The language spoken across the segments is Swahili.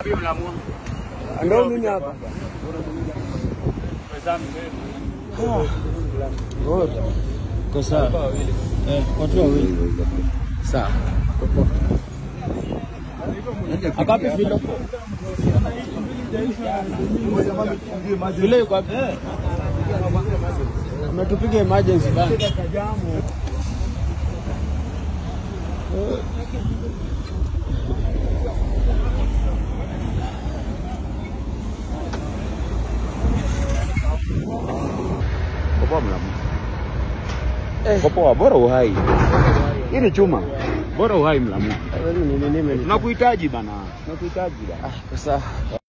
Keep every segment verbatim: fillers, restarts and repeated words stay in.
Ndio mimi hapa. Kwa sawa. Eh, watu wawili. Sawa. Akapi filo. Filo yuko wapi? Umetupiga emergency bana. Kopoa mlamu. Eh. Kopoa bora uhai. Hii ni chuma. Bora uhai mlamu. Tunakuhitaji bana. Tunakuhitaji bana. Ah, kwa sawa.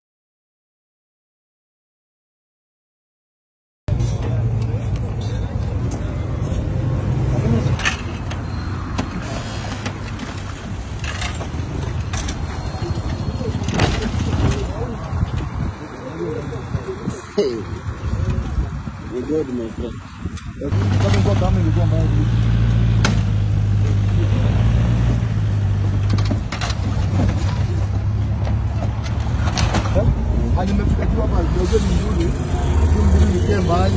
Hey. We're good, my friend. Hadi nimefika hapa ndio mzuri. Mimi nikie mbali.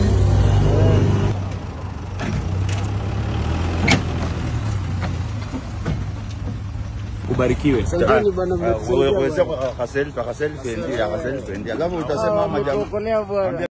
Ubarikiwe. Asanteni bana, wewe wewe kwa Kasel, kwa Kasel fendi, ya Kasel fendi. Alafu utasema majamaa.